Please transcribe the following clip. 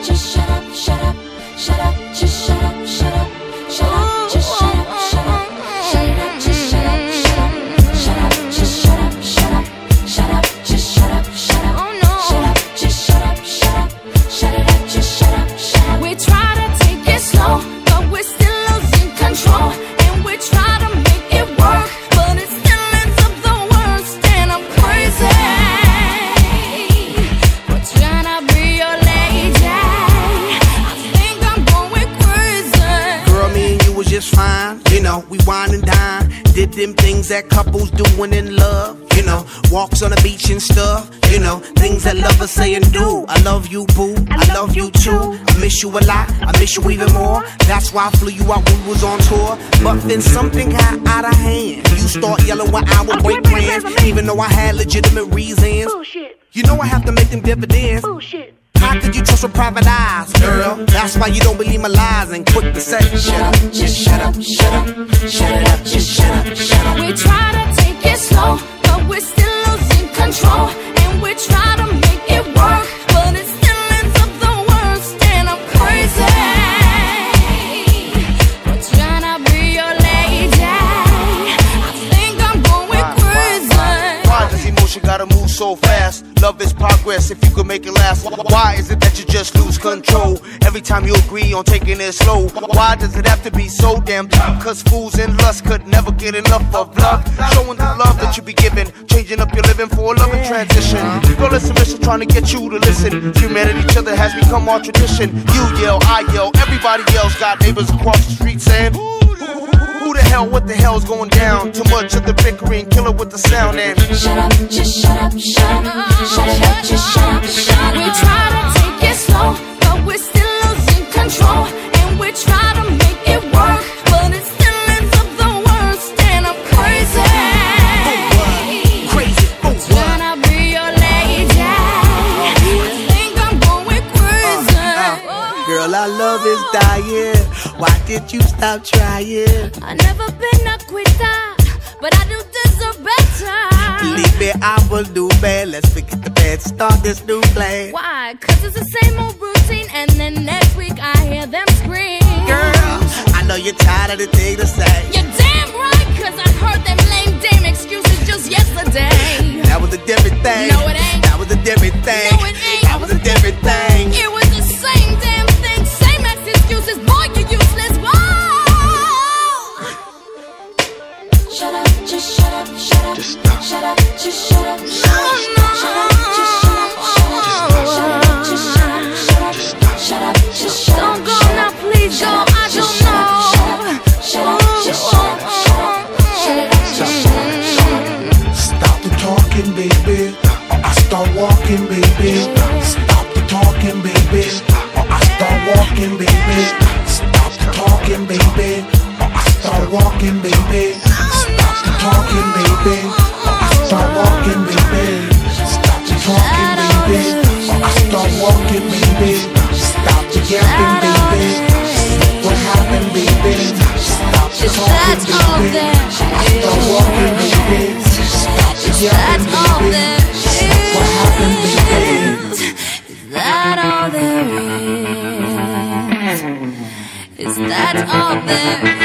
just shut up, shut up, shut up, just shut up, shut up, shut up, just shut up, shut up, shut it up, just shut up, shut up, shut up, just shut up, shut up, shut up, just shut up, shut up, shut up, just shut up, shut up, shut it up, just shut up, shut up. We try to take it slow, but we're still losing control, and we try to make it work, but it still ends up the worst, and I'm crazy. We're trying to be your lady. I think I'm going crazy. Girl, me and you was just fine. You know, we wine and dine. Did them things that couples doing in love. You know, walks on the beach and stuff. You know, things that lovers say and do. I love you, boo. I love you too. I miss you a lot. I miss you even more. That's why I flew you out when we was on tour. But then something got out of hand. You start yelling when I would break plans, even though I had legitimate reasons. Bullshit. You know I have to make them dividends. Bullshit. How could you trust with private eyes, girl? That's why you don't believe my lies and quick to say, shut up, just shut up, shut up, shut it up, just shut up, shut up. We try to take it slow, but we're still losing control, and we try to make it work, but it still ends up the worst, and I'm crazy. We're trying to be your lady. I think I'm going crazy. Why does emotion gotta move so fast? Love is progress if you could make it last. Why is it that you just lose control every time you agree on taking it slow? Why does it have to be so damn tough? Cause fools and lust could never get enough of love. Showing the love that you be giving, changing up your living for a loving transition. Girl, it's a mission trying to get you to listen. Humanity, each other has become our tradition. You yell, I yell, everybody else. Got neighbors across the street saying, who the hell, what the hell's going down? Too much of the bickering, kill it with the sound and Shut up, just shut up, shut up, shut it up, just shut up, shut up. We try to take it slow, but we're still losing control, and we try to make it work, but it still ends up the worst, and I'm crazy. Crazy, Trying to be your lady. I think I'm going crazy. Girl, our love is dying. Why did you stop trying? I've never been a quitter, but I do deserve better. Believe me, I will do bad. Let's forget the bad, start this new plan. Why? Cause it's the same old routine, and then next week I hear them scream. Girl, I know you're tired of the thing to say. You're damn right, cause I heard them lame damn excuses just yesterday. That was a different thing. No, it ain't. That was a different thing. No, it ain't. That was a different thing. It was the same damn thing, same ass excuses. Boy, you useless. Whoa. Shut up, just shut up, shut up. just stop. Shut up, just shut up, shut up. Shut up, just shut up, shut up. Shut up, just shut up, shut up. Shut up, just shut up. Don't go now, please go. I don't know. Shut up, just shut up, shut up. Shut it up, just shut up, shut up. Stop the talking, baby, or I start walking, baby. Stop the talking, baby, or I start walking, baby. Stop the talking, baby, or I start walking, baby. Stop the talking, baby, or I start walking, baby. Stop the talking, baby, or I start walking, baby. Stop the yapping, baby. What happened, baby? Stop the talking, baby. I start walking, baby. Stop the yapping, baby. What happened, baby? Is that all there is? Is that all there is?